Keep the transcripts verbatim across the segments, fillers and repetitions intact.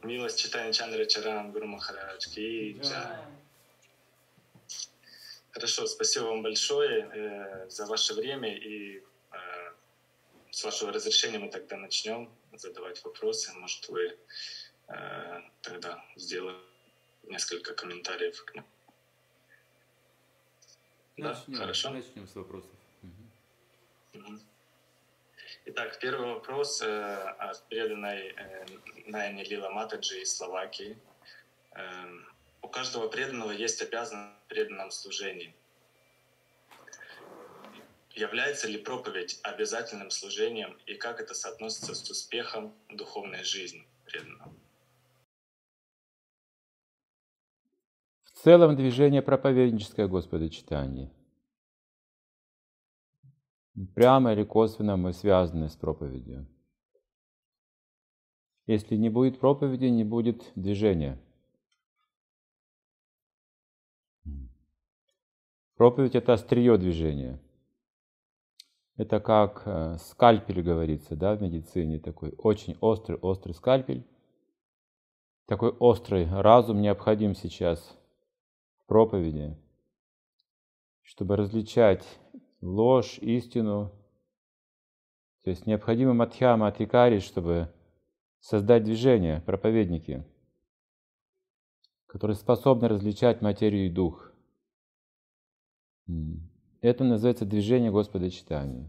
Милость читания Чандра Чаран, Гуру Махарадж ки джай. Хорошо, спасибо вам большое э, за ваше время, и э, с вашего разрешения мы тогда начнем задавать вопросы. Может, вы э, тогда сделаете несколько комментариев к ним. Начнем, да? Хорошо? Начнем с вопросов. Угу. Итак, первый вопрос э, от преданной э, Найни Лила Матаджи из Словакии. Э, у каждого преданного есть обязанность в преданном служении. Является ли проповедь обязательным служением, и как это соотносится с успехом духовной жизни преданного? В целом движение проповедническое, Господи, читание. Прямо или косвенно мы связаны с проповедью. Если не будет проповеди, не будет движения. Проповедь — это острие движения. Это как э, скальпель, говорится, да, в медицине, такой очень острый, острый скальпель. Такой острый разум необходим сейчас в проповеди, чтобы различать ложь, истину. То есть необходимо мадхьяма адхикари, чтобы создать движение, проповедники, которые способны различать материю и дух. Это называется движение Господа читания.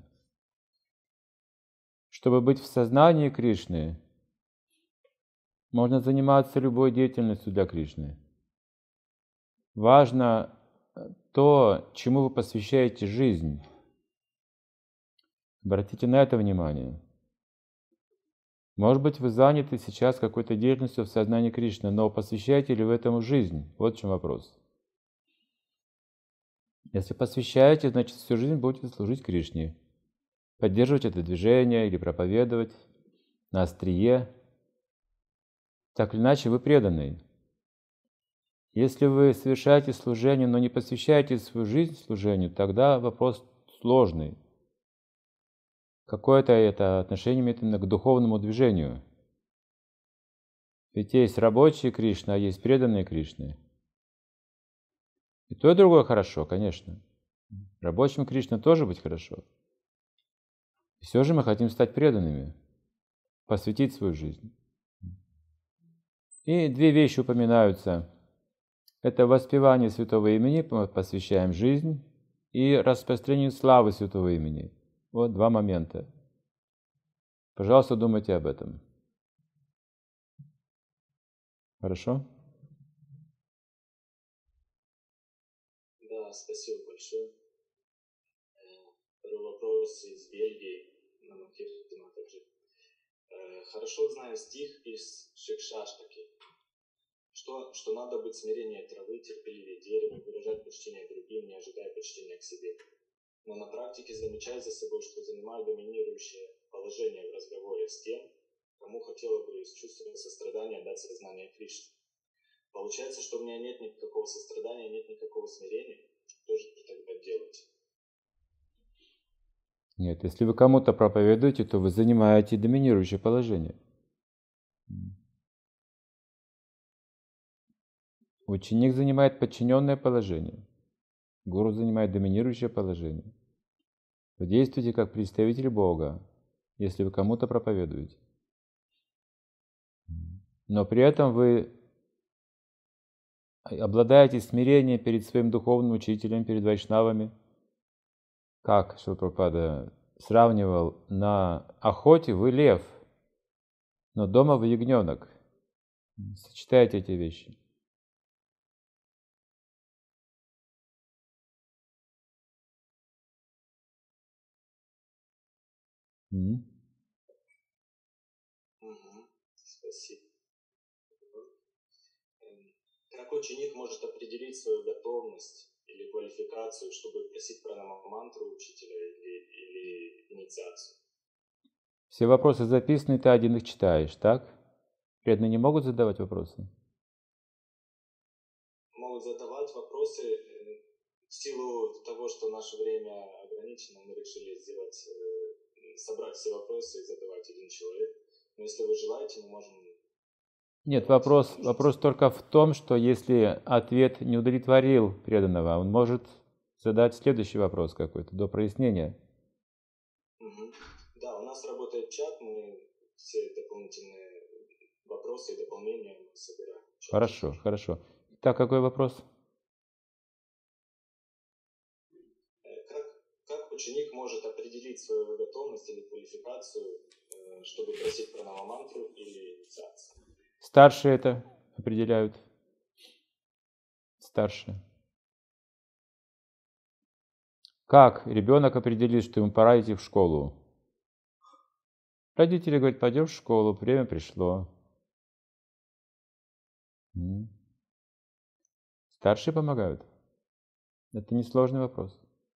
Чтобы быть в сознании Кришны, можно заниматься любой деятельностью для Кришны. Важно то, чему вы посвящаете жизнь. Обратите на это внимание. Может быть, вы заняты сейчас какой-то деятельностью в сознании Кришны, но посвящаете ли вы этому жизнь? Вот в чем вопрос. Если посвящаете, значит, всю жизнь будете служить Кришне. Поддерживать это движение или проповедовать на острие. Так или иначе, вы преданный. Если вы совершаете служение, но не посвящаете свою жизнь служению, тогда вопрос сложный. Какое-то это отношение имеет именно к духовному движению. Ведь есть рабочие Кришны, а есть преданные Кришны. И то, и другое хорошо, конечно. Рабочим Кришна тоже быть хорошо. И все же мы хотим стать преданными, посвятить свою жизнь. И две вещи упоминаются. Это воспевание святого имени, мы посвящаем жизнь, и распространение славы святого имени. Вот два момента. Пожалуйста, думайте об этом. Хорошо? Да, спасибо большое. Второй вопрос из Бельгии, на Макиртина также. Хорошо знаю стих из Шикшаштаки, что, что надо быть смирение травы, терпеливее дерева, выражать почтение другим, не ожидая почтения к себе. Но на практике замечаю за собой, что занимаю доминирующее положение в разговоре с тем, кому хотела бы из чувства сострадания дать сознание Кришны. Получается, что у меня нет никакого сострадания, нет никакого смирения. Что же тогда делать? Нет, если вы кому-то проповедуете, то вы занимаете доминирующее положение. Ученик занимает подчиненное положение. Гуру занимает доминирующее положение. Вы действуете как представитель Бога, если вы кому-то проповедуете. Но при этом вы обладаете смирением перед своим духовным учителем, перед вайшнавами. Как Шрила Прабхупада сравнивал, на охоте вы лев, но дома вы ягненок. Сочетайте эти вещи. Mm-hmm. Угу. Спасибо. Как ученик может определить свою готовность или квалификацию, чтобы просить пранама-мантру учителя или, или инициацию? Все вопросы записаны, ты один их читаешь, так? Преданные не могут задавать вопросы? Могут задавать вопросы. В силу того, что наше время ограничено, мы решили сделать, собрать все вопросы и задавать один человек. Но если вы желаете, мы можем Нет, вопрос, вопрос только в том, что если ответ не удовлетворил преданного, он может задать следующий вопрос какой-то до прояснения. Мгм. Да, у нас работает чат, мы все дополнительные вопросы и дополнения мы собираем. в чате. Хорошо, хорошо. Так, какой вопрос? Э, Как, как ученик может определить свою готовность или квалификацию, э, чтобы просить пранама-мантру или инициацию? Старшие это определяют. Старшие. Как ребенок определит, что ему пора идти в школу? Родители говорят, пойдешь в школу, время пришло. М. Старшие помогают. Это несложный вопрос.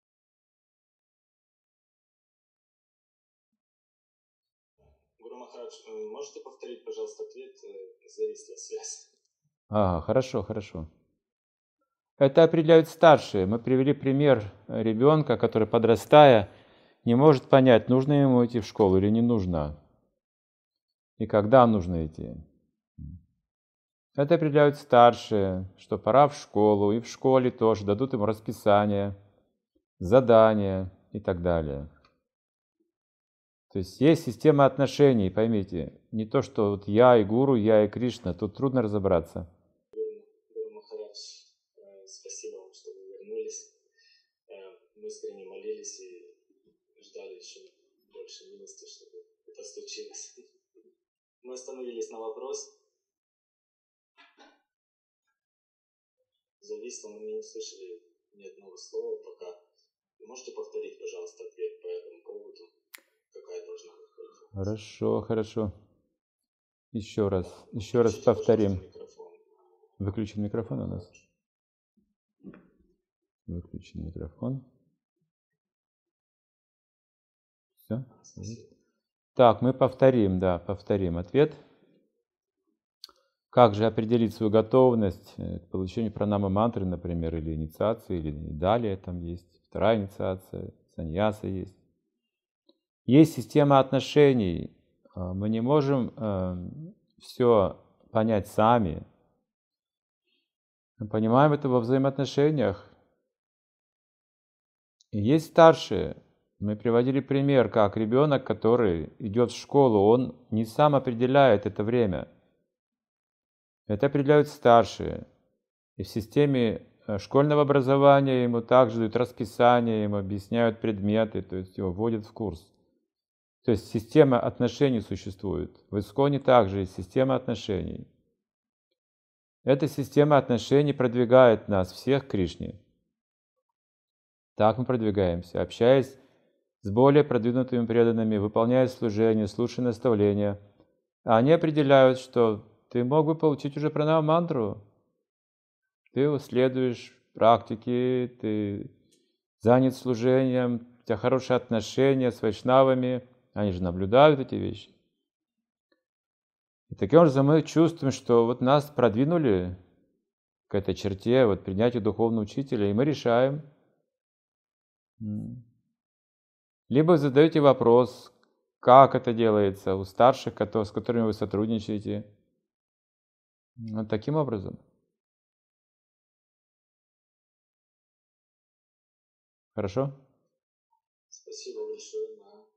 Гуру Махарадж, э, можете повторить, пожалуйста, ответ? Э, Зависла связь. Ага, хорошо, хорошо. Это определяют старшие. Мы привели пример ребенка, который, подрастая, не может понять, нужно ему идти в школу или не нужно. И когда нужно идти. Это определяют старшие, что пора в школу, и в школе тоже дадут ему расписание, задания и так далее. То есть есть система отношений, поймите, не то, что вот я и гуру, я и Кришна, тут трудно разобраться. Гуру Махарадж, э, спасибо вам, что вы вернулись. Э, Мы искренне молились и ждали еще больше милости, чтобы это случилось. Мы остановились на вопрос. Зависло, мы не услышали ни одного слова пока. Можете повторить, пожалуйста, ответ по этому поводу? Какая должна быть квалификация? Хорошо, хорошо. Еще раз, еще раз Включите, повторим. пожалуйста, микрофон. Выключен микрофон у нас. Выключен микрофон. Все? Спасибо. Так, мы повторим, да, повторим ответ. Как же определить свою готовность к получению пранама мантры, например, или инициации, или далее там есть вторая инициация, саньяса есть. Есть система отношений. Мы не можем э, все понять сами. Мы понимаем это во взаимоотношениях. И есть старшие. Мы приводили пример, как ребенок, который идет в школу, он не сам определяет это время. Это определяют старшие. И в системе школьного образования ему также дают расписание, ему объясняют предметы, то есть его вводят в курс. То есть система отношений существует. В Исконе также есть система отношений. Эта система отношений продвигает нас всех к Кришне. Так мы продвигаемся, общаясь с более продвинутыми преданными, выполняя служение, слушая наставления. Они определяют, что ты мог бы получить уже пранама-мантру. Ты следуешь практике, ты занят служением, у тебя хорошие отношения с вайшнавами, они же наблюдают эти вещи. И таким образом мы чувствуем, что вот нас продвинули к этой черте, вот принятию духовного учителя, и мы решаем. Либо вы задаете вопрос, как это делается у старших, с которыми вы сотрудничаете. Вот таким образом. Хорошо? Спасибо большое. Да.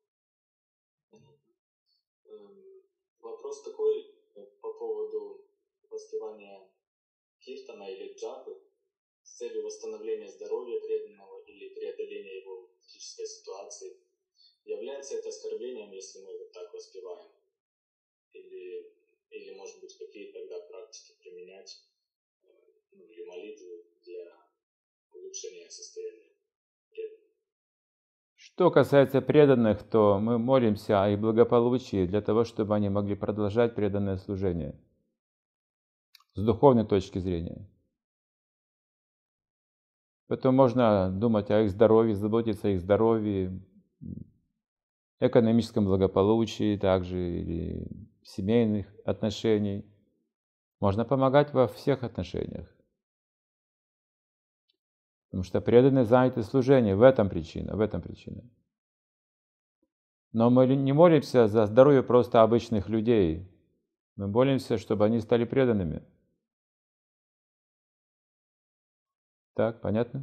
Вопрос такой по поводу воспевания киртана или джапы с целью восстановления здоровья преданного или преодоления его критической ситуации. Является это оскорблением, если мы вот так воспеваем? Или, или может быть, какие тогда практики применять, ну, или молитвы для улучшения состояния преданных? Что касается преданных, то мы молимся о их благополучии для того, чтобы они могли продолжать преданное служение с духовной точки зрения. Поэтому можно думать о их здоровье, заботиться о их здоровье, экономическом благополучии также, или семейных отношениях. Можно помогать во всех отношениях. Потому что преданные заняты служением, в этом причина, в этом причина. Но мы не молимся за здоровье просто обычных людей. Мы молимся, чтобы они стали преданными. Так, понятно?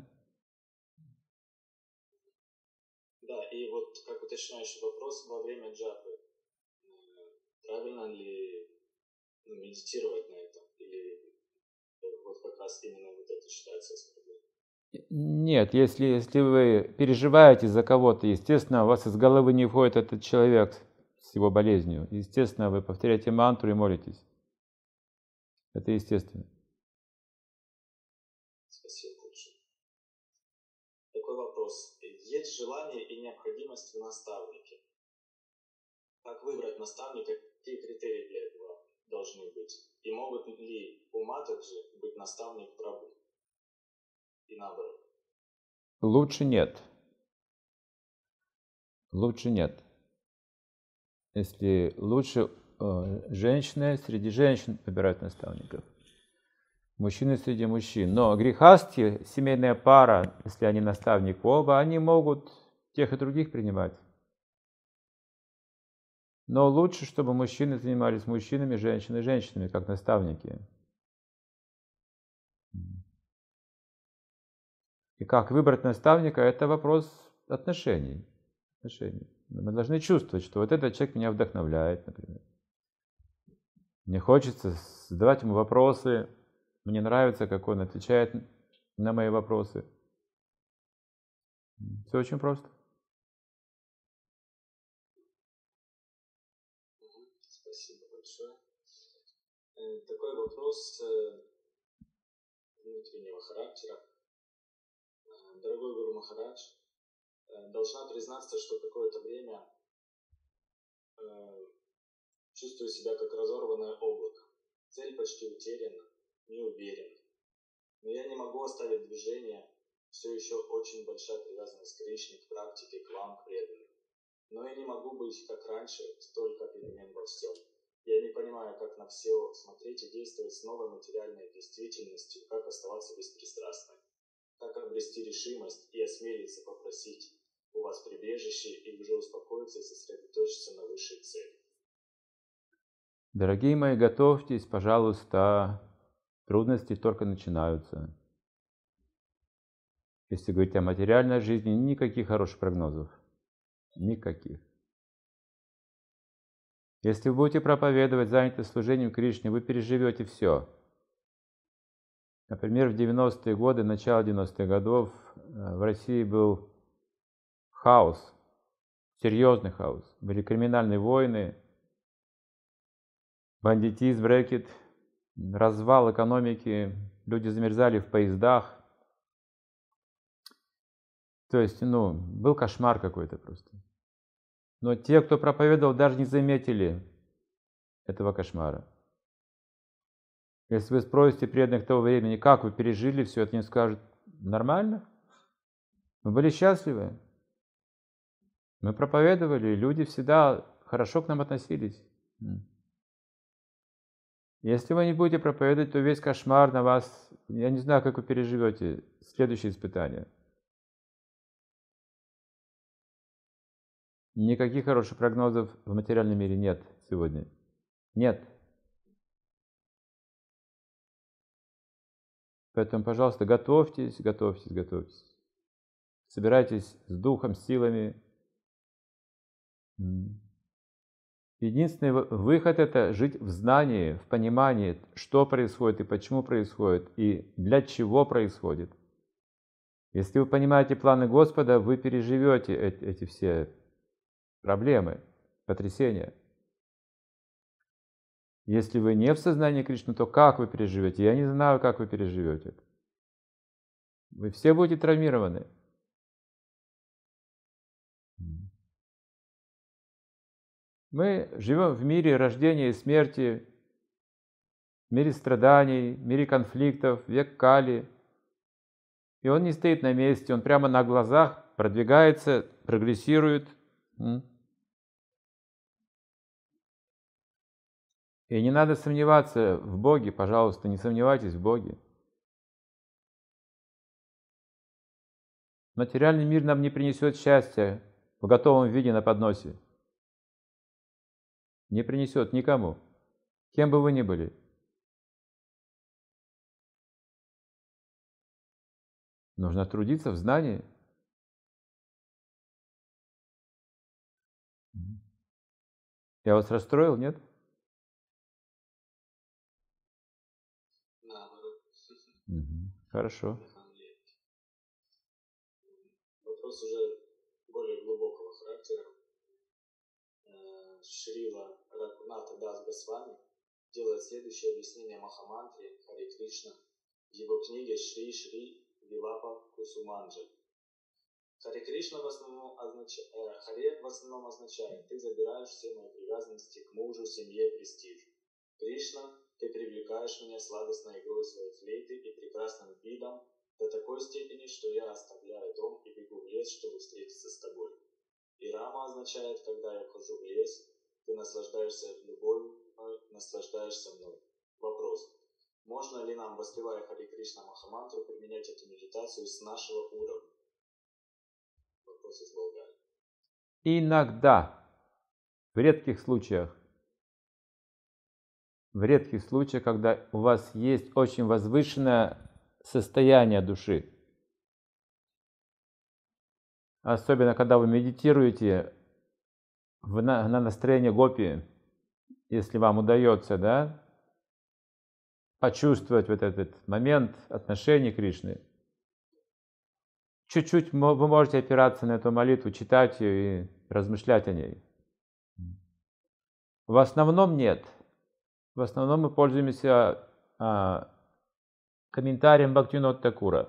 Да, и вот как уточняющий вопрос во время джапы. Правильно ли ну, медитировать на этом? Или вот как раз именно вот это считается оскорблением? Нет, если, если вы переживаете за кого-то, естественно, у вас из головы не входит этот человек с его болезнью. Естественно, вы повторяете мантру и молитесь. Это естественно. Спасибо большое. Такой вопрос. Есть желание и необходимость в наставнике. Как выбрать наставника? Какие критерии для этого должны быть? И могут ли у Матаджи быть наставник Прабху? И наоборот. Лучше нет. Лучше нет. Если лучше э, женщины среди женщин выбирают наставников, мужчины среди мужчин. Но грехасти, семейная пара, если они наставник оба, они могут тех и других принимать. Но лучше, чтобы мужчины занимались мужчинами, женщины женщинами, как наставники. И как выбрать наставника – это вопрос отношений. отношений. Мы должны чувствовать, что вот этот человек меня вдохновляет, например. Мне хочется задавать ему вопросы, мне нравится, как он отвечает на мои вопросы. Все очень просто. Спасибо большое. Такой вопрос внутреннего характера. Дорогой Гуру Махарадж, должна признаться, что какое-то время чувствую себя как разорванное облако. Цель почти утеряна, не уверен. Но я не могу оставить движение, все еще очень большая привязанность к Кришне, к практике, к вам, к преданным. Но я не могу быть, как раньше, столько перемен во всем. Я не понимаю, как на все смотреть и действовать с новой материальной действительностью, как оставаться беспристрастной, как обрести решимость и осмелиться попросить у вас прибежище и уже успокоиться и сосредоточиться на высшей цели. Дорогие мои, готовьтесь, пожалуйста, трудности только начинаются. Если говорить о материальной жизни, никаких хороших прогнозов. Никаких. Если вы будете проповедовать, заняты служением Кришне, вы переживете все. Например, в девяностые годы, начало девяностых годов в России был хаос, серьезный хаос. Были криминальные войны, бандитизм, рэкет, развал экономики, люди замерзали в поездах. То есть, ну, был кошмар какой-то просто. Но те, кто проповедовал, даже не заметили этого кошмара. Если вы спросите преданных того времени, как вы пережили все это, они скажут: нормально, мы были счастливы, мы проповедовали, и люди всегда хорошо к нам относились. Если вы не будете проповедовать, то весь кошмар на вас, я не знаю, как вы переживете следующее испытание. Никаких хороших прогнозов в материальном мире нет сегодня. Нет. Поэтому, пожалуйста, готовьтесь, готовьтесь, готовьтесь. Собирайтесь с духом, с силами. Единственный выход – это жить в знании, в понимании, что происходит и почему происходит, и для чего происходит. Если вы понимаете планы Господа, вы переживете эти, эти все проблемы, потрясения. Если вы не в сознании Кришны, то как вы переживете? Я не знаю, как вы переживете это. Вы все будете травмированы. Мы живем в мире рождения и смерти, в мире страданий, в мире конфликтов, век Кали. И он не стоит на месте, он прямо на глазах продвигается, прогрессирует. И не надо сомневаться в Боге, пожалуйста, не сомневайтесь в Боге. Материальный мир нам не принесет счастья в готовом виде на подносе. Не принесет никому. Кем бы вы ни были. Нужно трудиться в знании. Я вас расстроил, нет? Наоборот. Угу. Хорошо. Вопрос уже более глубокого характера. Шрила Рагунатха Дас Госвами делает следующее объяснение Махамантре Харе Кришна в его книге Шри Шри Вилапа Кусуманджи. Харе Кришна в основном означает, э, Харе в основном означает: ты забираешь все мои привязанности к мужу, семье, престижу. Кришна, ты привлекаешь меня сладостной игрой своей флейты и прекрасным видом до такой степени, что я оставляю дом и бегу в лес, чтобы встретиться с тобой. И Рама означает: когда я вхожу в лес, ты наслаждаешься любовью, наслаждаешься мной. Вопрос: можно ли нам, воспевая Харе Кришна Махамантру, применять эту медитацию с нашего уровня? Вопрос из Болгарии. Иногда, в редких случаях, в редких случаях, когда у вас есть очень возвышенное состояние души, особенно когда вы медитируете в, на, на настроение гопи, если вам удается, да, почувствовать вот этот момент отношений Кришны, чуть-чуть вы можете опираться на эту молитву, читать ее и размышлять о ней. В основном нет. В основном мы пользуемся а, комментарием Бхактивинода Такура.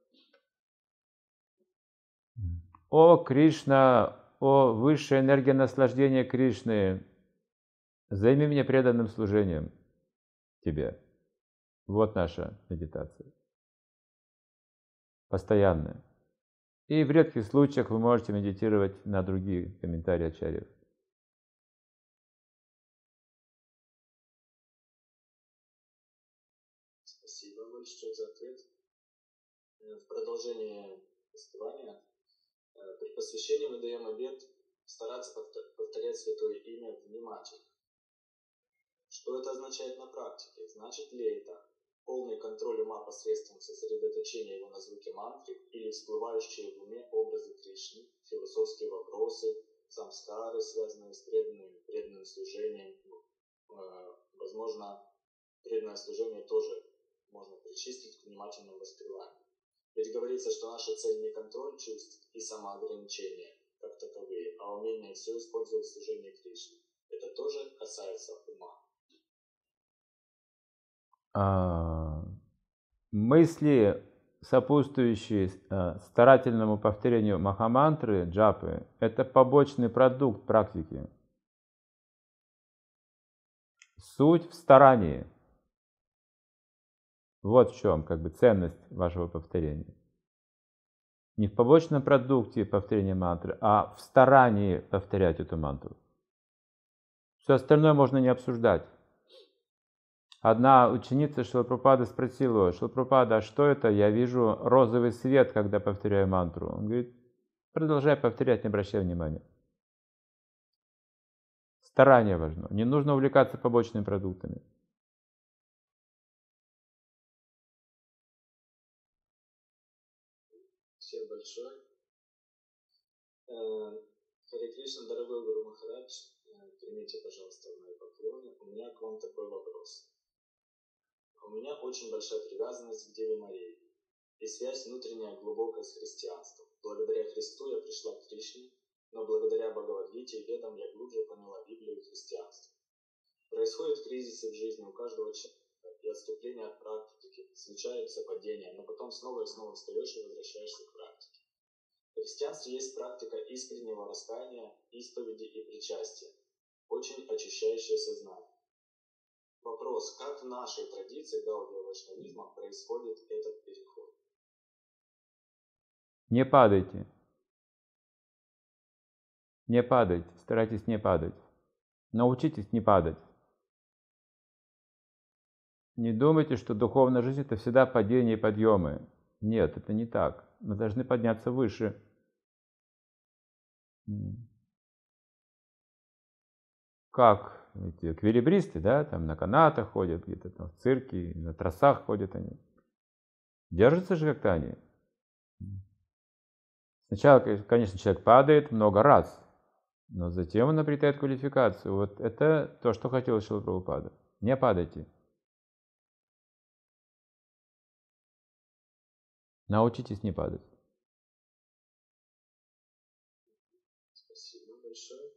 О Кришна, о высшая энергия наслаждения Кришны, займи меня преданным служением тебе. Вот наша медитация. Постоянная. И в редких случаях вы можете медитировать на другие комментарии ачарьев. Спасибо большое за ответ. В продолжение повествования, при посвящении мы даем обет стараться повторять святое имя внимательно. Что это означает на практике? Значит ли это полный контроль ума посредством сосредоточения его на звуке мантры или всплывающие в уме образы Кришны, философские вопросы, самскары, связанные с преданным, преданным служением? Возможно, преданное служение тоже можно причислить к внимательному воспеванию. Ведь говорится, что наша цель не контроль чувств и самоограничение как таковые, а умение все использовать в служении Кришне. Это тоже касается ума. А, мысли, сопутствующие а, старательному повторению махамантры, джапы, это побочный продукт практики. Суть в старании. Вот в чем как бы ценность вашего повторения. Не в побочном продукте повторения мантры, а в старании повторять эту мантру. Все остальное можно не обсуждать. Одна ученица Шрила Прабхупады спросила: Шрила Прабхупада, а что это? Я вижу розовый свет, когда повторяю мантру. Он говорит: продолжай повторять, не обращай внимания. Старание важно. Не нужно увлекаться побочными продуктами. Спасибо большое. Харе Кришна, дорогой Гуру Махарадж, примите, пожалуйста, мои поклоны. У меня к вам такой вопрос. У меня очень большая привязанность к Деве Марии и связь внутренняя глубокая с христианством. Благодаря Христу я пришла к Кришне, но благодаря Бхагавад-гите и Ведам я глубже поняла Библию и христианство. Происходят кризисы в жизни у каждого человека и отступления от практики, случаются падения, но потом снова и снова встаешь и возвращаешься к практике. В христианстве есть практика искреннего раскаяния, исповеди и причастия, очень очищающее сознание. Вопрос: как в нашей традиции гаудия вайшнавизма происходит этот переход? Не падайте. Не падайте. Старайтесь не падать. Научитесь не падать. Не думайте, что духовная жизнь — это всегда падения и подъемы. Нет, это не так. Мы должны подняться выше. Как эти эквилибристы, да, там на канатах ходят, где-то там в цирке, на тросах ходят они. Держатся же как-то они. Сначала, конечно, человек падает много раз, но затем он обретает квалификацию. Вот это то, что хотел Шрила Прабхупада. Не падайте. Научитесь не падать. Спасибо большое.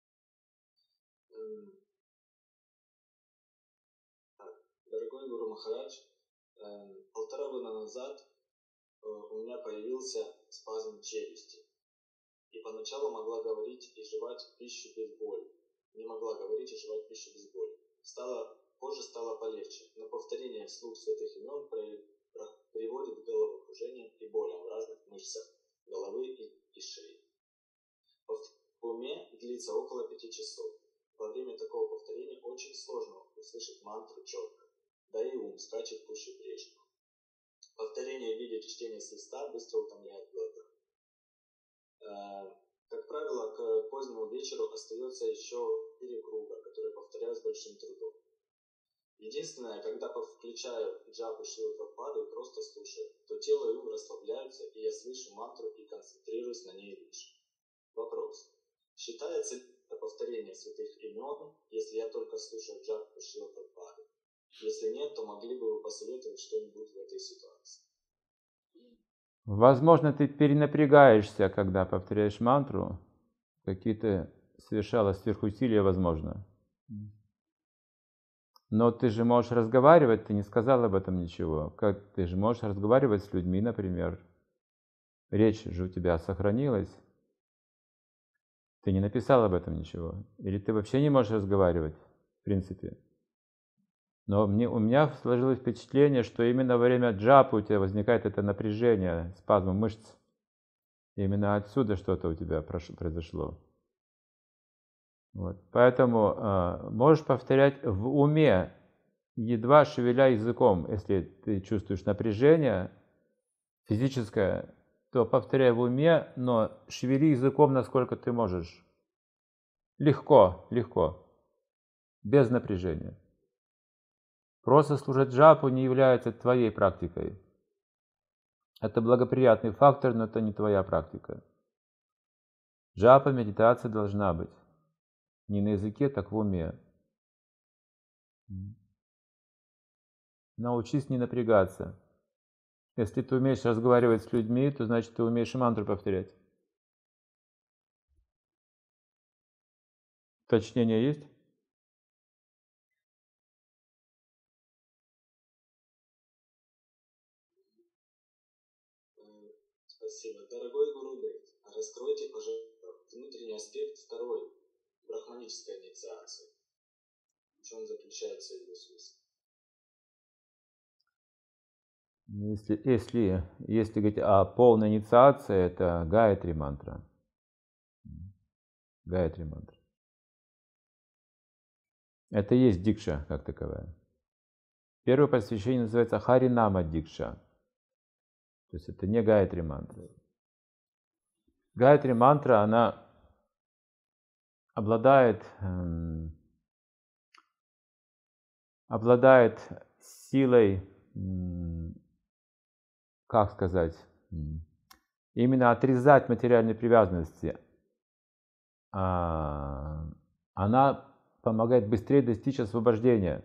Дорогой Гуру Махарадж, полтора года назад у меня появился спазм челюсти. И поначалу могла говорить и жевать пищу без боли. Не могла говорить и жевать пищу без боли. Стало, позже стало полегче, но повторение вслух святых имен приводит к головокружениям и болям в разных мышцах головы и, и шеи. В уме длится около пяти часов. Во время такого повторения очень сложно услышать мантру четко, да и ум скачет пуще прежнего. Повторение в виде чтения с листа быстро утомляет глаза. Как правило, к позднему вечеру остается еще четыре круга, которые повторяю с большим трудом. Единственное, когда включаю джапу Шрилы Прабхупады и просто слушаю, то тело и ум расслабляются, и я слышу мантру и концентрируюсь на ней лучше. Вопрос. Считается ли это повторение святых имен, если я только слушаю джапу Шрилы Прабхупады? Если нет, то могли бы вы посоветовать что-нибудь в этой ситуации? Возможно, ты перенапрягаешься, когда повторяешь мантру. Какие-то совершала сверхусилия, возможно. Но ты же можешь разговаривать, ты не сказал об этом ничего. Как ты же можешь разговаривать с людьми, например. Речь же у тебя сохранилась. Ты не написал об этом ничего. Или ты вообще не можешь разговаривать, в принципе. Но мне, у меня сложилось впечатление, что именно во время джапы у тебя возникает это напряжение, спазм мышц. Именно отсюда что-то у тебя произошло. Вот. Поэтому э, можешь повторять в уме, едва шевеля языком. Если ты чувствуешь напряжение физическое, то повторяй в уме, но шевели языком, насколько ты можешь. Легко, легко, без напряжения. Просто слушать джапу не является твоей практикой. Это благоприятный фактор, но это не твоя практика. Джапа, медитация должна быть. Не на языке, так в уме. Научись не напрягаться. Если ты умеешь разговаривать с людьми, то значит ты умеешь и мантру повторять. Уточнение есть? Спасибо. Дорогой Гурудев, раскройте, пожалуйста, внутренний аспект второй брахманической инициации. В чем заключается его смысл? Если, если, если говорить о полной инициации, это Гаятри мантра. Гаятри мантра. Это и есть дикша как таковая. Первое посвящение называется Харинама дикша. То есть это не Гаятри мантра. Гаятри мантра, она обладает, эм, обладает силой, эм, как сказать, эм, именно отрезать материальные привязанности. А, она помогает быстрее достичь освобождения.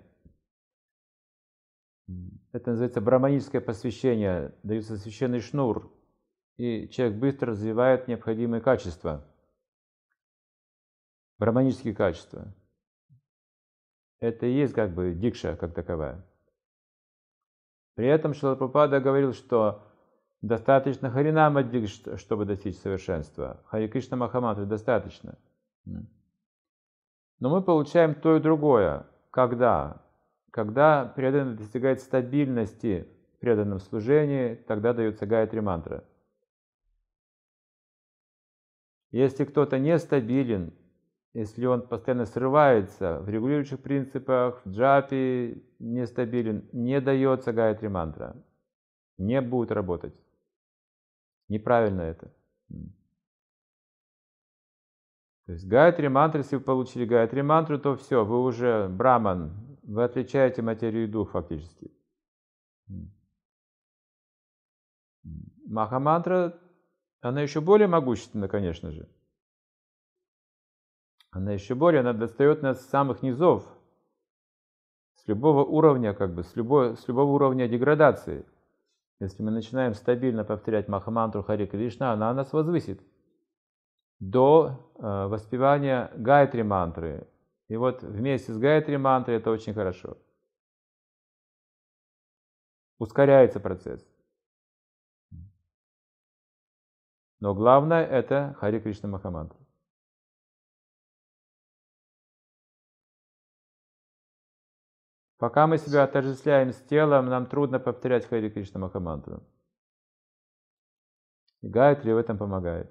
Это называется брахманическое посвящение. Дается священный шнур, и человек быстро развивает необходимые качества. Брахманические качества. Это и есть как бы дикша как таковая. При этом Шрила Прабхупада говорил, что достаточно Харинама дикша, чтобы достичь совершенства. Хари Кришна Махамантры достаточно. Но мы получаем то и другое. Когда? Когда преданный достигает стабильности в преданном служении, тогда дается Гаятри мантра. Если кто-то нестабилен, если он постоянно срывается в регулирующих принципах, в джапе нестабилен, не дается Гаятри мантра. Не будет работать. Неправильно это. То есть Гайатри мантру, если вы получили Гайатри мантру, то все, вы уже браман, вы отличаете материю и дух фактически. Махамантра, она еще более могущественна, конечно же. Она еще более, она достает нас с самых низов, с любого уровня, как бы, с, любой, с любого уровня деградации. Если мы начинаем стабильно повторять Махамантру Харе Кришна, она нас возвысит до э, воспевания Гайатри мантры. И вот вместе с Гайатри мантрой это очень хорошо. Ускоряется процесс. Но главное это Харе Кришна Махамантра. Пока мы себя отождествляем с телом, нам трудно повторять Харе Кришна Махамантру. И Гайатри в этом помогает.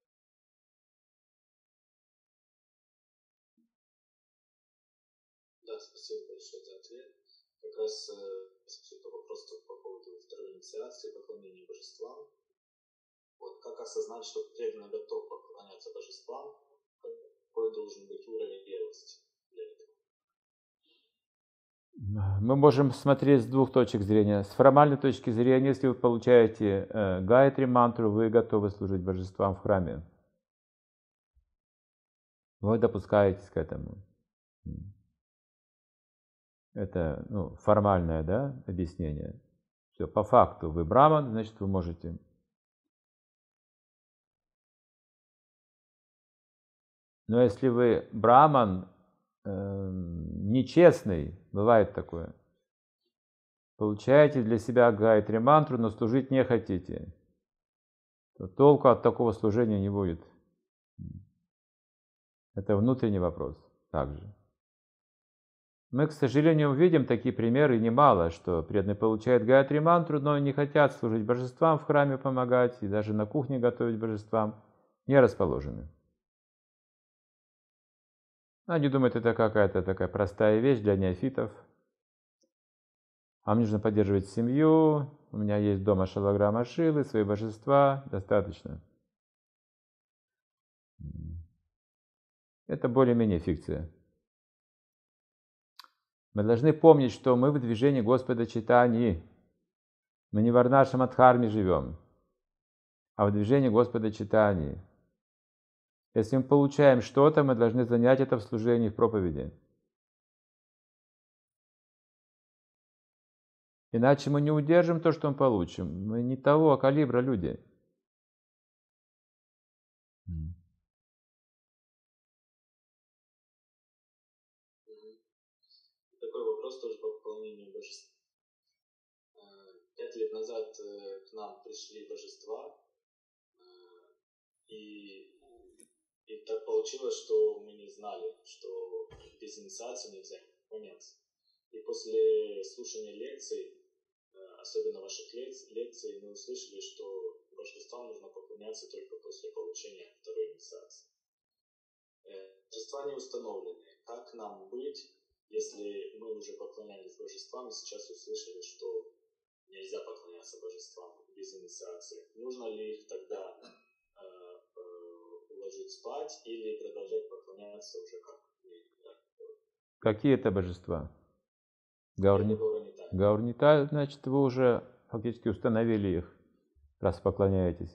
Да, спасибо большое за ответ. Как раз э, вопрос по поводу второй инициации, поклонения божествам. Вот как осознать, что преданно готов поклоняться божествам, какой должен быть уровень белости для этого? Мы можем смотреть с двух точек зрения. С формальной точки зрения, если вы получаете э, Гайатри мантру, вы готовы служить божествам в храме. Вы допускаетесь к этому. Это ну, формальное, да, объяснение. Все, по факту вы браман, значит вы можете. Но если вы браман, э, нечестный, бывает такое, получаете для себя Гайатри мантру, но служить не хотите, то толку от такого служения не будет. Это внутренний вопрос также. Мы, к сожалению, видим такие примеры немало, что преданные получают Гайатри мантру, но не хотят служить божествам, в храме помогать, и даже на кухне готовить божествам, не расположены. Они думают, это какая-то такая простая вещь для неофитов. А мне нужно поддерживать семью, у меня есть дома шалаграма шилы, свои божества, достаточно. Это более-менее фикция. Мы должны помнить, что мы в движении Господа Чайтаньи. Мы не в Варнашрама Адхарме живем, а в движении Господа Чайтаньи. Если мы получаем что-то, мы должны занять это в служении, в проповеди. Иначе мы не удержим то, что мы получим. Мы не того калибра люди. Такой вопрос тоже по поклонению божеств. Пять лет назад к нам пришли божества, и, и так получилось, что мы не знали, что без инициации нельзя поклоняться. И после слушания лекций, особенно ваших лекций, мы услышали, что божествам нужно поклоняться только после получения второй инициации. Божества не установлены. Как нам быть, если мы уже поклонялись божествам и сейчас услышали, что нельзя поклоняться божествам без инициации? Нужно ли их тогда э, э, уложить спать или продолжать поклоняться уже как? Какие это божества? Гаурни... Гаурнитай, значит, вы уже фактически установили их, раз поклоняетесь.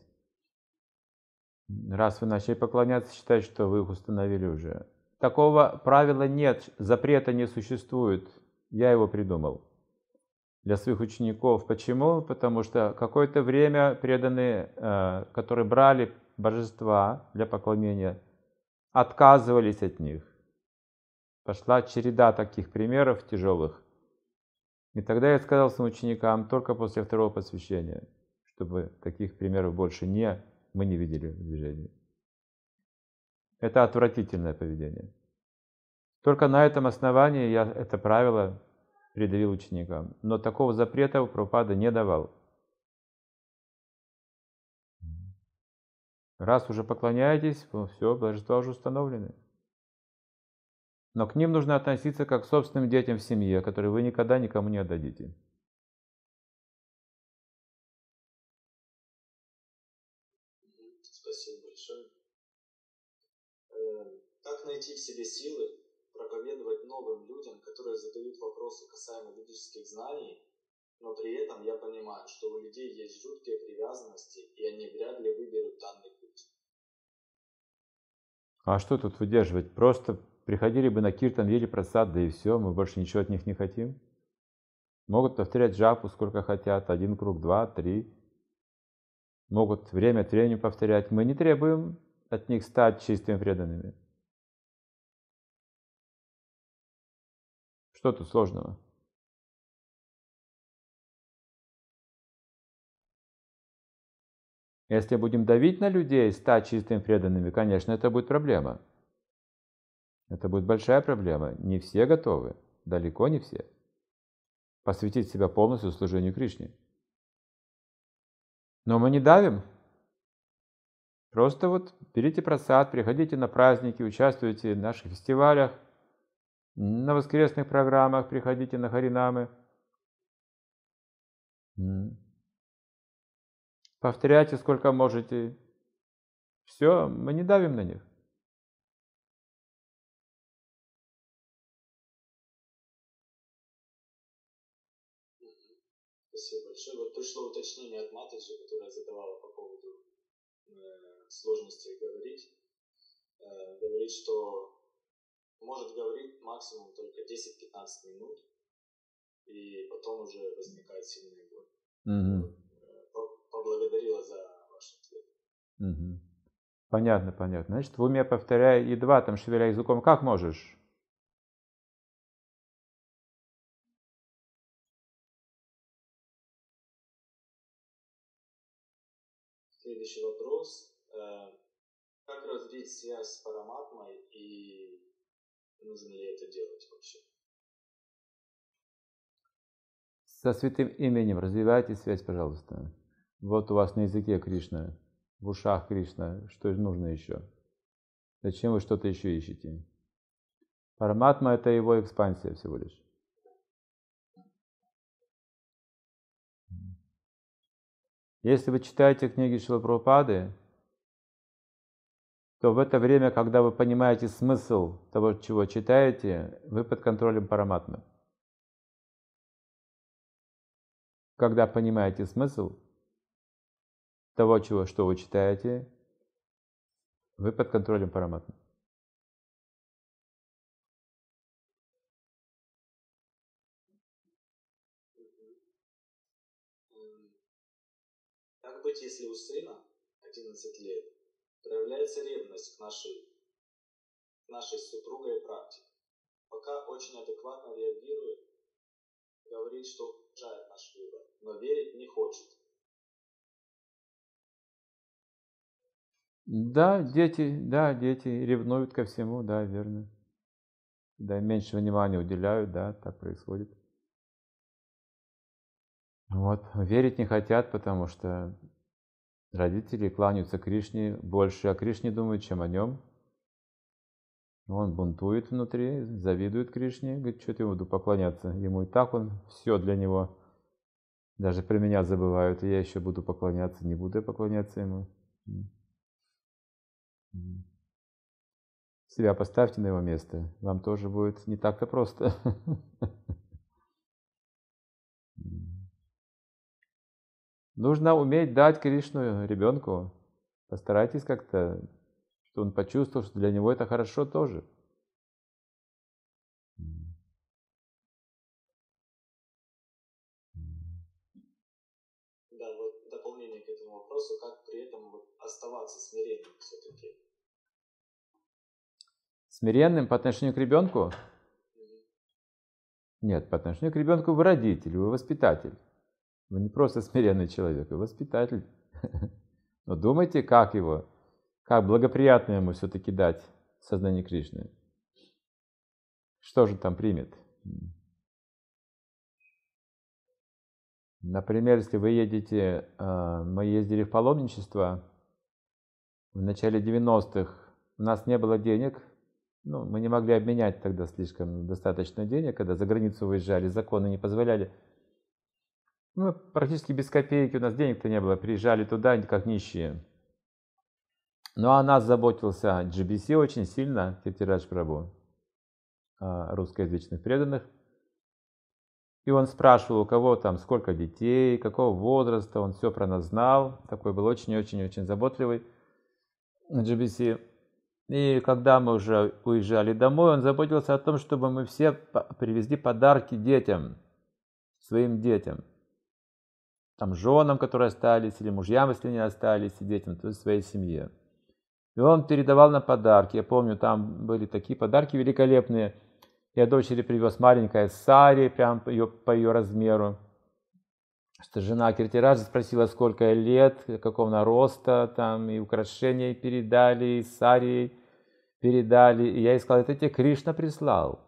Раз вы начали поклоняться, считайте, что вы их установили уже. Такого правила нет, запрета не существует. Я его придумал для своих учеников. Почему? Потому что какое-то время преданные, которые брали божества для поклонения, отказывались от них. Пошла череда таких примеров тяжелых. И тогда я сказал своим ученикам только после второго посвящения, чтобы таких примеров больше не, мы не видели в движении. Это отвратительное поведение. Только на этом основании я это правило предъявил ученикам. Но такого запрета Прабхупада не давал. Раз уже поклоняетесь, все, божества уже установлены. Но к ним нужно относиться как к собственным детям в семье, которые вы никогда никому не отдадите. Спасибо большое. найти в себе силы проповедовать новым людям, которые задают вопросы касаемо ведических знаний, но при этом я понимаю, что у людей есть жуткие привязанности, и они вряд ли выберут данный путь. А что тут выдерживать? Просто приходили бы на киртан, ели прасад, да и все, мы больше ничего от них не хотим. Могут повторять джапу сколько хотят, один круг, два, три. Могут время от времени повторять. Мы не требуем от них стать чистыми преданными. Что тут сложного? Если будем давить на людей, стать чистыми преданными, конечно, это будет проблема. Это будет большая проблема. Не все готовы, далеко не все. Посвятить себя полностью служению Кришне. Но мы не давим. Просто вот берите прасад, приходите на праздники, участвуйте в наших фестивалях, на воскресных программах, приходите на харинамы. Повторяйте сколько можете. Все, мы не давим на них. Спасибо большое. Вот пришло уточнение от Матаджи, которая задавала по поводу э, сложности говорить. Э, говорит, что может говорить максимум только десять-пятнадцать минут, и потом уже возникает сильная боль. Угу. Поблагодарила за ваш ответ. Угу. Понятно, понятно. Значит, в уме повторяй и два, там шевеля языком, как можешь. Следующий вопрос. Как развить связь с Параматмой и нужно ли это делать вообще? Со святым именем развивайте связь, пожалуйста. Вот у вас на языке Кришна, в ушах Кришна, что нужно еще? Зачем вы что-то еще ищете? Параматма — это его экспансия всего лишь. Если вы читаете книги Шрилы Прабхупады, то в это время, когда вы понимаете смысл того, чего читаете, вы под контролем Параматмы. Когда понимаете смысл того, чего, что вы читаете, вы под контролем Параматмы. Как быть, если у сына одиннадцать лет проявляется ревность к нашей, к нашей супругой практике? Пока очень адекватно реагирует, говорит, что уважает наш выбор, но верить не хочет. Да, дети, да, дети ревнуют ко всему, да, верно. Да, меньше внимания уделяют, да, так происходит. Вот, верить не хотят, потому что родители кланяются Кришне, больше о Кришне думают, чем о нем. Он бунтует внутри, завидует Кришне, говорит, что я буду поклоняться. Ему и так он все для него. Даже про меня забывают, и я еще буду поклоняться, не буду я поклоняться ему. Себя поставьте на его место, вам тоже будет не так-то просто. Нужно уметь дать Кришну ребенку. Постарайтесь как-то, чтобы он почувствовал, что для него это хорошо тоже. Да, вот дополнение к этому вопросу, как при этом вот оставаться смиренным все-таки. Смиренным по отношению к ребенку? Нет, по отношению к ребенку вы родитель, вы воспитатель. Вы не просто смиренный человек, вы воспитатель. Но думайте, как его, как благоприятно ему все-таки дать сознание Кришны. Что же там примет? Например, если вы едете, мы ездили в паломничество в начале девяностых, у нас не было денег, ну, мы не могли обменять тогда слишком достаточно денег, когда за границу выезжали, законы не позволяли. Мы практически без копейки, у нас денег-то не было, приезжали туда как нищие. Но о нас заботился джи би си очень сильно, Киртирадж Прабху, о русскоязычных преданных. И он спрашивал, у кого там сколько детей, какого возраста, он все про нас знал. Такой был очень-очень-очень заботливый джи би си. И когда мы уже уезжали домой, он заботился о том, чтобы мы все привезли подарки детям, своим детям. Там женам, которые остались, или мужьям, если не остались, и детям, то есть своей семье. И он передавал нам подарки. Я помню, там были такие подарки великолепные. Я дочери привез маленькое сари, прям по ее, по ее размеру. Что жена Киртираджа спросила, сколько ей лет, какого она роста, там, и украшения передали, и сари передали. И я ей сказал, это тебе Кришна прислал.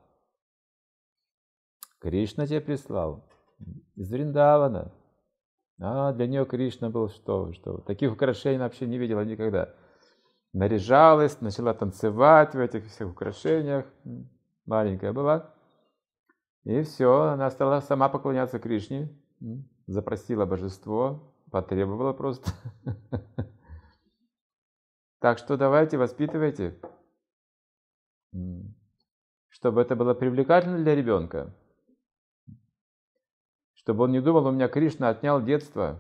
Кришна тебе прислал. Из Вриндавана. А для нее Кришна был что, что. Таких украшений она вообще не видела никогда. Наряжалась, начала танцевать в этих всех украшениях. Маленькая была. И все, она стала сама поклоняться Кришне, запросила божество, потребовала просто. Так что давайте, воспитывайте, чтобы это было привлекательно для ребенка, чтобы он не думал, у меня Кришна отнял детство.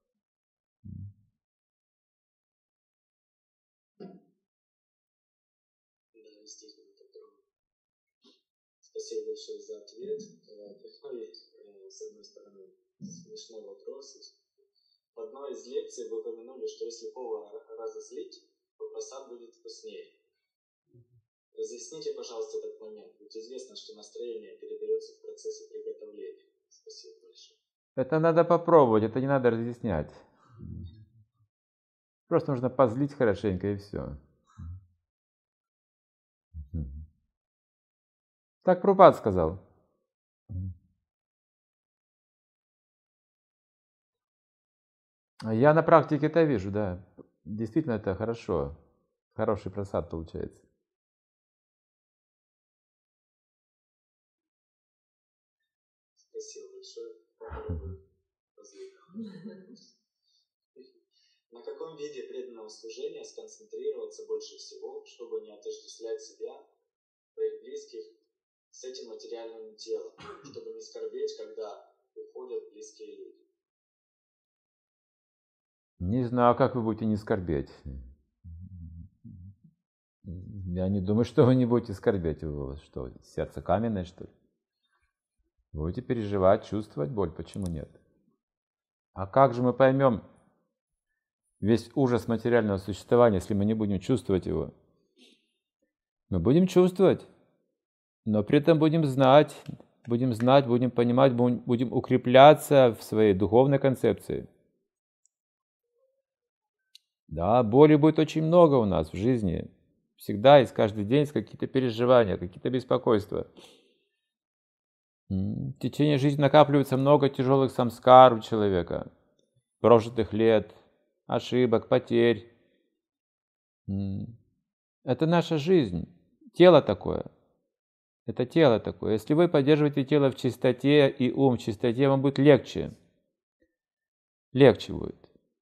Спасибо большое за ответ. Приходит, с одной стороны, смешной вопрос. В одной из лекций вы упомянули, что если повара разозлить, то просад будет вкуснее. Разъясните, пожалуйста, этот момент. Ведь известно, что настроение передается в процессе приготовления. Спасибо большое. Это надо попробовать, это не надо разъяснять. Просто нужно позлить хорошенько и все. Так Прабхупада сказал. Я на практике это вижу, да. Действительно, это хорошо. Хороший просад получается. Спасибо большое. На каком виде преданного служения сконцентрироваться больше всего, чтобы не отождествлять себя, своих близких с этим материальным телом, чтобы не скорбеть, когда уходят близкие люди? Не знаю, как вы будете не скорбеть. Я не думаю, что вы не будете скорбеть. Вы что, сердце каменное, что ли? Будете переживать, чувствовать боль, почему нет? А как же мы поймем весь ужас материального существования, если мы не будем чувствовать его? Мы будем чувствовать, но при этом будем знать, будем знать, будем понимать, будем укрепляться в своей духовной концепции. Да, боли будет очень много у нас в жизни. Всегда есть, каждый день есть какие-то переживания, какие-то беспокойства. В течение жизни накапливается много тяжелых самскар у человека, прожитых лет, ошибок, потерь. Это наша жизнь. Тело такое. Это тело такое. Если вы поддерживаете тело в чистоте и ум в чистоте, вам будет легче. Легче будет.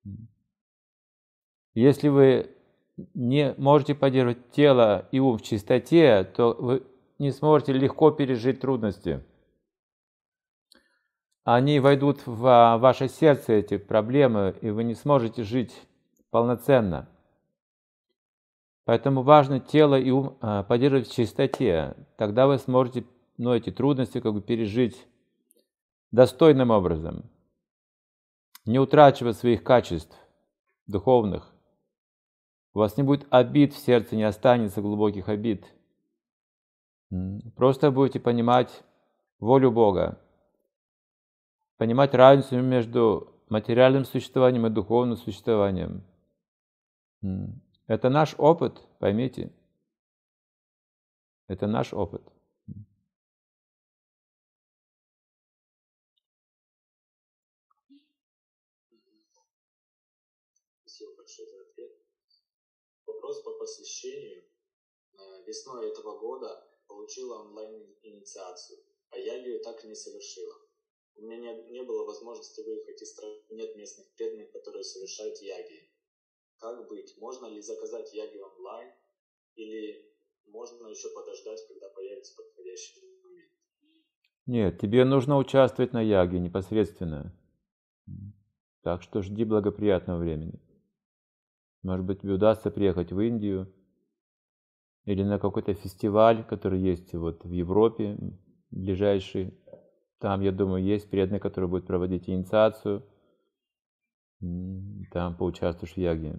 Если вы не можете поддерживать тело и ум в чистоте, то вы не сможете легко пережить трудности. Они войдут в ваше сердце, эти проблемы, и вы не сможете жить полноценно. Поэтому важно тело и ум поддерживать в чистоте. Тогда вы сможете, ну, эти трудности как бы пережить достойным образом, не утрачивать своих качеств духовных. У вас не будет обид в сердце, не останется глубоких обид. Просто будете понимать волю Бога, понимать разницу между материальным существованием и духовным существованием. Это наш опыт, поймите. Это наш опыт. Спасибо большое за ответ. Вопрос по посвящению. Весной этого года получила онлайн-инициацию, а я ее так и не совершила. У меня не, не было возможности выехать из страны, нет местных преданных, которые совершают яги. Как быть? Можно ли заказать яги онлайн? Или можно еще подождать, когда появится подходящий момент? Нет, тебе нужно участвовать на яге непосредственно. Так что жди благоприятного времени. Может быть, тебе удастся приехать в Индию или на какой-то фестиваль, который есть вот в Европе, ближайший. Там, я думаю, есть преданные, которые будут проводить инициацию. Там поучаствуешь в яге.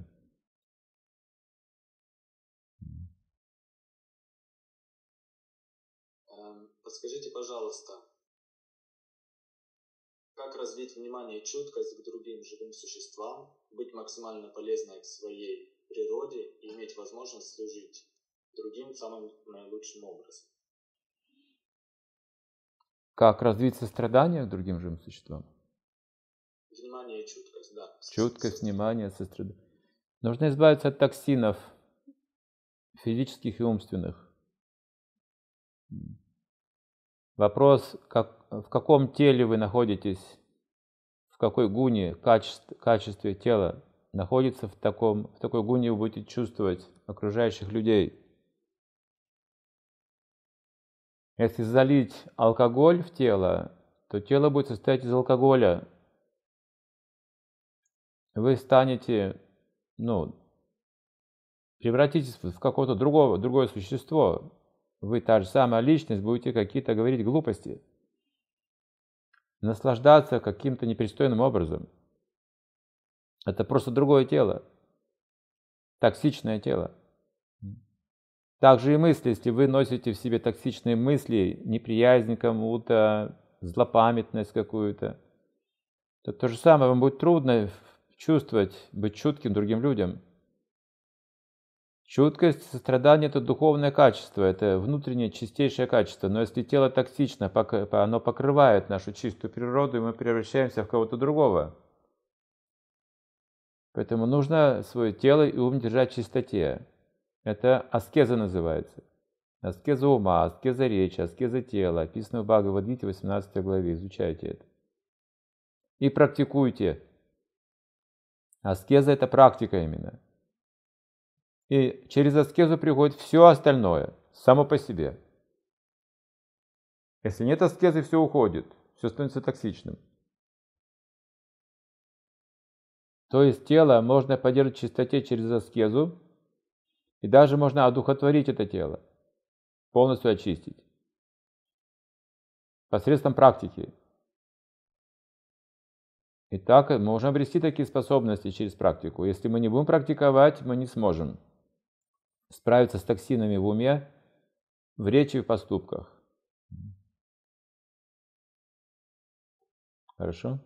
Подскажите, пожалуйста, как развить внимание и чуткость к другим живым существам, быть максимально полезной к своей природе и иметь возможность служить другим самым наилучшим образом? Как развить сострадание к другим живым существам? Внимание и чуткость, да. Чуткость, внимание, сострадание. Нужно избавиться от токсинов физических и умственных. Вопрос, как, в каком теле вы находитесь, в какой гуне, качестве, качестве тела находится, в, таком, в такой гуне вы будете чувствовать окружающих людей. Если залить алкоголь в тело, то тело будет состоять из алкоголя. Вы станете, ну, превратитесь в какое-то другое, другое существо. Вы та же самая личность, будете какие-то говорить глупости. Наслаждаться каким-то непристойным образом. Это просто другое тело. Токсичное тело. Также и мысли, если вы носите в себе токсичные мысли, неприязнь к кому-то, злопамятность какую-то, то то же самое, вам будет трудно чувствовать, быть чутким другим людям. Чуткость, сострадание – это духовное качество, это внутреннее чистейшее качество. Но если тело токсично, оно покрывает нашу чистую природу, и мы превращаемся в кого-то другого. Поэтому нужно свое тело и ум держать в чистоте. Это аскеза называется. Аскеза ума, аскеза речи, аскеза тела. Описано в Бхагавад-гите, восемнадцатой главе. Изучайте это. И практикуйте. Аскеза – это практика именно. И через аскезу приходит все остальное, само по себе. Если нет аскезы, все уходит, все становится токсичным. То есть тело можно поддерживать в чистоте через аскезу, и даже можно одухотворить это тело, полностью очистить. Посредством практики. И так мы можем обрести такие способности через практику. Если мы не будем практиковать, мы не сможем справиться с токсинами в уме, в речи и в поступках. Хорошо?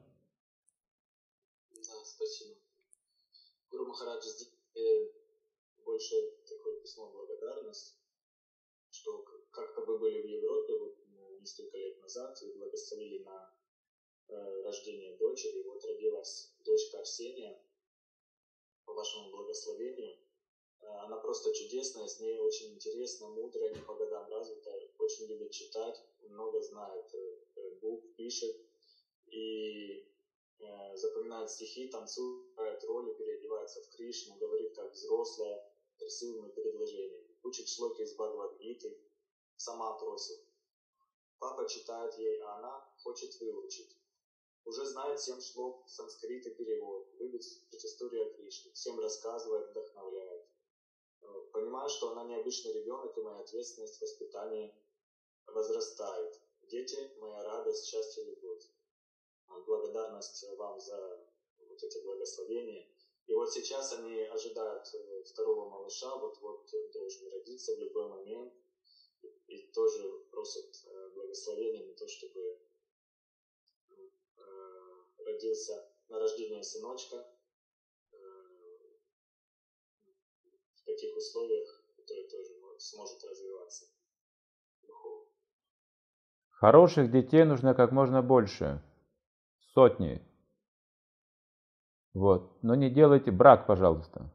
Да, спасибо. Гуру Махарадж, здесь больше такое письмо благодарности, что как-то вы были в Европе вот, несколько лет назад и благословили на э, рождение дочери. Вот родилась дочка Арсения по вашему благословению. Она просто чудесная, с ней очень интересно, мудрая, не по годам развитая, очень любит читать, много знает букв, пишет и э, запоминает стихи, танцует роли, переодевается в Кришну, говорит как взрослая, красивыми предложениями, учит шлоки из Бхагавад-гиты, сама просит. Папа читает ей, а она хочет выучить. Уже знает семь шлок санскрита перевод, любит историю о Кришне, всем рассказывает, вдохновляет. Понимаю, что она необычный ребенок, и моя ответственность в воспитании возрастает. Дети – моя радость, счастье, любовь. Благодарность вам за вот эти благословения. И вот сейчас они ожидают второго малыша, вот-вот должен родиться в любой момент. И тоже просят благословения на то, чтобы родился на рождение сыночка. В таких условиях, который тоже сможет развиваться духовно. Хороших детей нужно как можно больше. Сотни. Вот. Но не делайте брак, пожалуйста.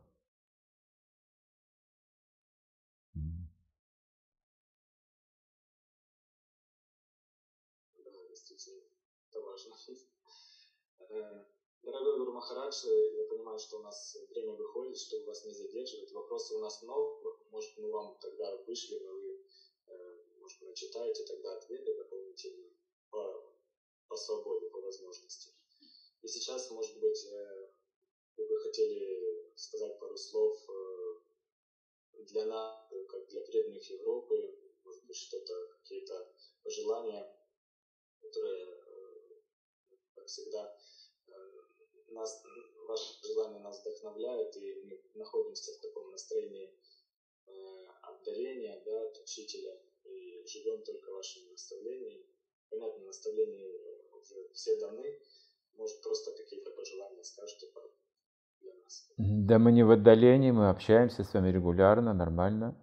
Да, действительно, это важно. Дорогой Гуру Махарадж, я понимаю, понимаю, что у нас время выходит, чтобы вас не задерживать. Вопросов у нас много. Может, мы вам тогда вышли, но вы, может, начитаете тогда ответы дополнительно по, по свободе, по возможности. И сейчас, может быть, вы бы хотели сказать пару слов для нас, как для преданных Европы, может быть, что-то, какие-то пожелания, которые, как всегда, нас, ваше желание нас вдохновляет, и мы находимся в таком настроении отдаления, да, от учителя, и живем только вашими наставлениями. Понятно, наставления уже все даны, может, просто какие-то пожелания скажете для нас. Да мы не в отдалении, мы общаемся с вами регулярно, нормально.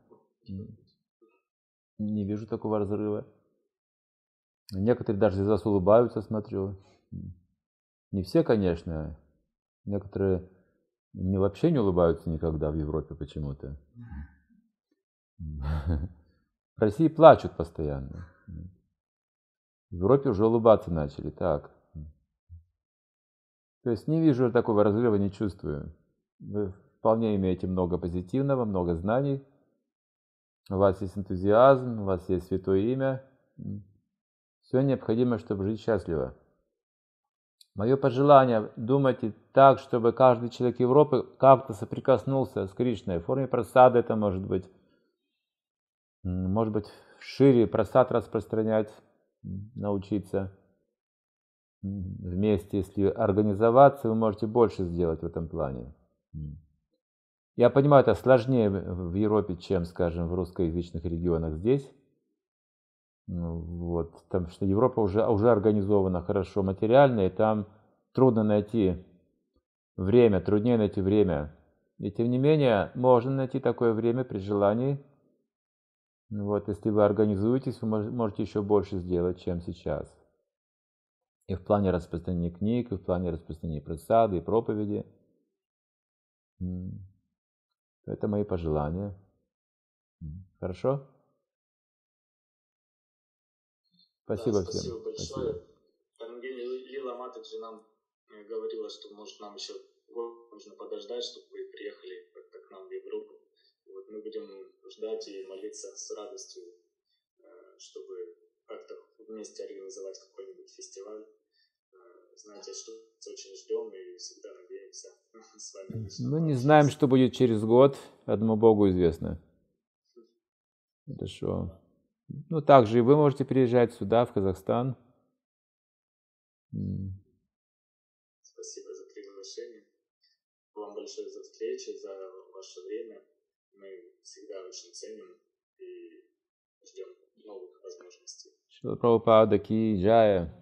Не вижу такого разрыва. Некоторые даже из вас улыбаются, смотрю. Не все, конечно. Некоторые не, вообще не улыбаются никогда в Европе почему-то. В России плачут постоянно. В Европе уже улыбаться начали. Так. То есть не вижу такого разрыва, не чувствую. Вы вполне имеете много позитивного, много знаний. У вас есть энтузиазм, у вас есть святое имя. Все необходимо, чтобы жить счастливо. Мое пожелание, думайте так, чтобы каждый человек Европы как-то соприкоснулся с Кришной. В форме просады это может быть. Может быть, шире просад распространять, научиться вместе. Если организоваться, вы можете больше сделать в этом плане. Я понимаю, это сложнее в Европе, чем, скажем, в русскоязычных регионах здесь. Вот, потому что Европа уже, уже организована хорошо материально, и там трудно найти время, труднее найти время. И тем не менее, можно найти такое время при желании. Вот, если вы организуетесь, вы можете еще больше сделать, чем сейчас. И в плане распространения книг, и в плане распространения просады и проповеди. Это мои пожелания. Хорошо? Спасибо да, всем. Спасибо большое. Евангелие Лила Матаджи нам говорила, что может нам еще год нужно подождать, чтобы вы приехали как-то к нам в Европу. Вот мы будем ждать и молиться с радостью, чтобы как-то вместе организовать какой-нибудь фестиваль. Знаете, что очень ждем и всегда надеемся с вами. Мы не знаем, что будет через год, одному Богу известно. Хорошо. Ну, также и вы можете приезжать сюда, в Казахстан. Спасибо за приглашение. Вам большое за встречу, за ваше время. Мы всегда очень ценим и ждем новых возможностей. Шрила Прабхупада ки джая.